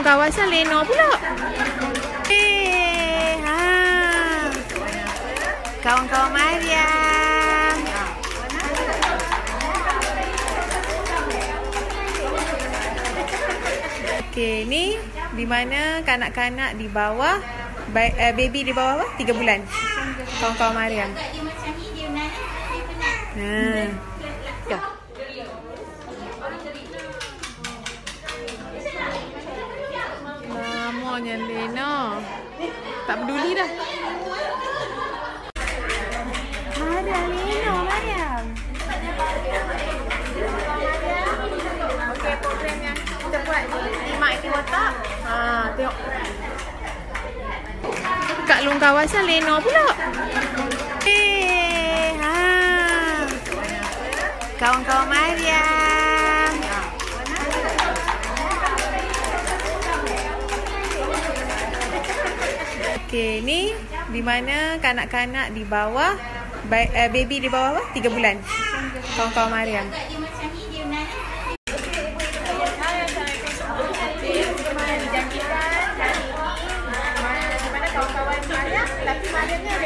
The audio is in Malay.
kawasan Leno pula. Kawan-kawan Mariam. Okey, ni di mana kanak-kanak di bawah baby di bawah 3 bulan. Kawan-kawan Mariam. Ya. Lamanya Lena. Tak peduli dah. Ada Lena, Mariam. Okey, program yang kita buat ni Mak Iti Watak. Tengok. Kat long kawasan Lena pula. Kawan-kawan Mariam. Okey, ni di mana kanak-kanak di bawah baby di bawah 3 bulan. Kawan-kawan Mariam. Dijanjikan hari ini di mana kawan-kawan Mariam, tapi Mariamnya